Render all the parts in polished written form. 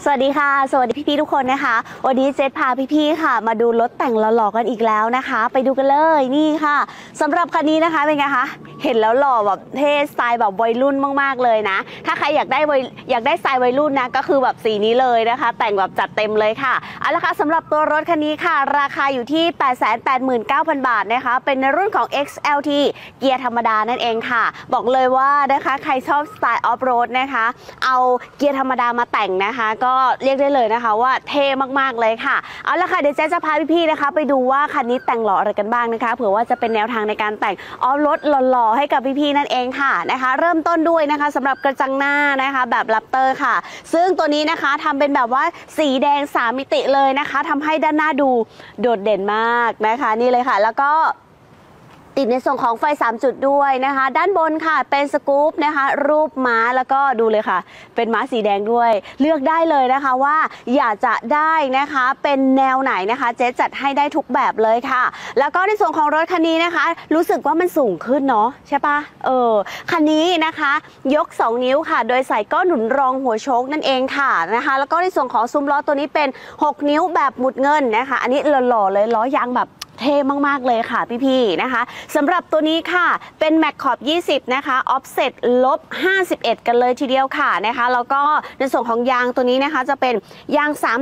วัสดีค่ะสวัสดีพี่ๆทุกคนนะคะวันนี้เจษพาพี่ๆค่ะมาดูรถแต่งหล่อๆกันอีกแล้วนะคะไปดูกันเลยนี่ค่ะสำหรับคันนี้นะคะเป็นไงคะเห็นแล้วหล่อแบบเท่สไตล์แบบวัยรุ่นมากๆเลยนะถ้าใครอยากได้สไตล์วัยรุ่นนะก็คือแบบสีนี้เลยนะคะแต่งแบบจัดเต็มเลยค่ะเอาละค่ะสำหรับตัวรถคันนี้ค่ะราคาอยู่ที่ 889,000 บาทนะคะเป็นในรุ่นของ XLT เกียร์ธรรมดานั่นเองค่ะบอกเลยว่านะคะใครชอบสไตล์ออฟโรดนะคะเอาเกียร์ธรรมดามาแต่งนะคะก็เรียกได้เลยนะคะว่าเท่มากๆเลยค่ะเอาละค่ะเดี๋ยวเจ๊จะพาพี่ๆนะคะไปดูว่าคันนี้แต่งหล่ออะไรกันบ้างนะคะเผื่อว่าจะเป็นแนวทางในการแต่งออฟโรดหล่อๆให้กับพี่ๆนั่นเองค่ะนะคะเริ่มต้นด้วยนะคะสำหรับกระจังหน้านะคะแบบแรปเตอร์ค่ะซึ่งตัวนี้นะคะทำเป็นแบบว่าสีแดง3 มิติเลยนะคะทำให้ด้านหน้าดูโดดเด่นมากนะคะนี่เลยค่ะแล้วก็ติดในส่วนของไฟ3จุดด้วยนะคะด้านบนค่ะเป็นสกู๊ปนะคะรูปม้าแล้วก็ดูเลยค่ะเป็นม้าสีแดงด้วยเลือกได้เลยนะคะว่าอยากจะได้นะคะเป็นแนวไหนนะคะเจ๊จัดให้ได้ทุกแบบเลยค่ะแล้วก็ในส่วนของรถคันนี้นะคะรู้สึกว่ามันสูงขึ้นเนาะใช่ปะคันนี้นะคะยก2 นิ้วค่ะโดยใส่ก้อนหนุนรองหัวโชคนั่นเองค่ะนะคะแล้วก็ในส่วนของซุ้มล้อตัวนี้เป็น6 นิ้วแบบหมุดเงินนะคะอันนี้หล่อๆเลยล้อยางแบบเท่มากๆเลยค่ะพี่ๆนะคะสำหรับตัวนี้ค่ะเป็นแม็กขอบ20นะคะออฟเซ็ต-51กันเลยทีเดียวค่ะนะคะแล้วก็ในส่วนของยางตัวนี้นะคะจะเป็นยาง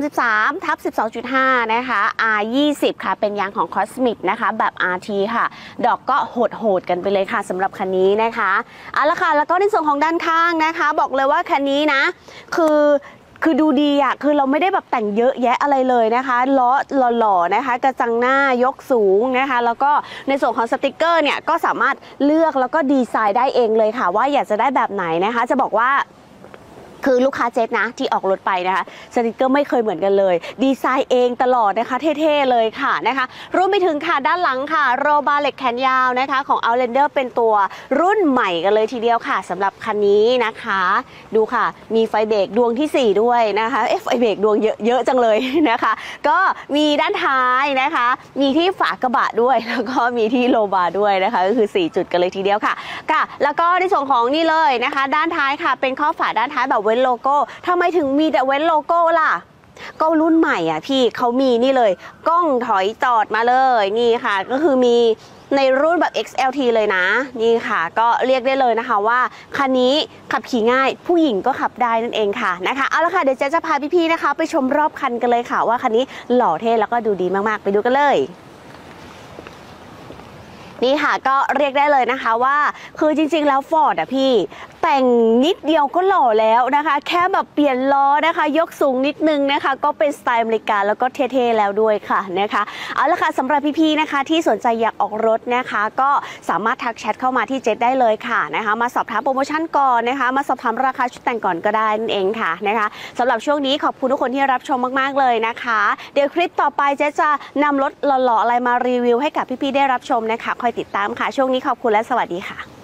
33/12.5 นะคะ R20 ค่ะเป็นยางของ Cosmic นะคะแบบ RT ค่ะดอกก็โหดกันไปเลยค่ะสำหรับคันนี้นะคะเอาละค่ะแล้วก็ในส่วนของด้านข้างนะคะบอกเลยว่าคันนี้นะคือดูดีอ่ะคือเราไม่ได้แบบแต่งเยอะแยะอะไรเลยนะคะล้อหล่อๆนะคะกระจังหน้ายกสูงนะคะแล้วก็ในส่วนของสติกเกอร์เนี่ยก็สามารถเลือกแล้วก็ดีไซน์ได้เองเลยค่ะว่าอยากจะได้แบบไหนนะคะจะบอกว่าคือลูกค้าเจ๊นะที่ออกรถไปนะคะสติกเกอร์ไม่เคยเหมือนกันเลยดีไซน์เองตลอดนะคะเท่ๆเลยค่ะนะคะรวมไปถึงค่ะด้านหลังค่ะโรบาร์เหล็กแขนยาวนะคะของ Outlander เป็นตัวรุ่นใหม่กันเลยทีเดียวค่ะสำหรับคันนี้นะคะดูค่ะมีไฟเบรกดวงที่4ด้วยนะคะไฟเบรกดวงเยอะจังเลยนะคะก็มีด้านท้ายนะคะมีที่ฝากระบะด้วยแล้วก็มีที่โรบาร์ด้วยนะคะก็คือ4 จุดกันเลยทีเดียวค่ะแล้วก็ในส่วนของนี่เลยนะคะด้านท้ายค่ะเป็นข้อฝาด้านท้ายแบบเว้นโลโก้ทำไมถึงมีแต่เว้นโลโก้ล่ะก็รุ่นใหม่อ่ะพี่เขามีนี่เลยกล้องถอยจอดมาเลยนี่ค่ะก็คือมีในรุ่นแบบ XLT เลยนะนี่ค่ะก็เรียกได้เลยนะคะว่าคันนี้ขับขี่ง่ายผู้หญิงก็ขับได้นั่นเองค่ะนะคะเอาละค่ะเดี๋ยวเจ๊จะพาพี่ๆนะคะไปชมรอบคันกันเลยค่ะว่าคันนี้หล่อเท่แล้วก็ดูดีมากๆไปดูกันเลยนี่ค่ะก็เรียกได้เลยนะคะว่าคือจริงๆแล้วฟอร์ดอะพี่แต่งนิดเดียวก็หล่อแล้วนะคะแค่แบบเปลี่ยนล้อนะคะยกสูงนิดนึงนะคะก็เป็นสไตล์อเมริกันแล้วก็เท่ๆแล้วด้วยค่ะนะคะเอาละค่ะสำหรับพี่ๆนะคะที่สนใจอยากออกรถนะคะก็สามารถทักแชทเข้ามาที่เจ๊ได้เลยค่ะนะคะมาสอบถามโปรโมชั่นก่อนนะคะมาสอบถามราคาชุดแต่งก่อนก็ได้นั่นเองค่ะนะคะสำหรับช่วงนี้ขอบคุณทุกคนที่รับชมมากๆเลยนะคะเดี๋ยวคลิปต่อไปเจ๊จะนำรถหล่อๆอะไรมารีวิวให้กับพี่ๆได้รับชมนะคะคอยติดตามค่ะช่วงนี้ขอบคุณและสวัสดีค่ะ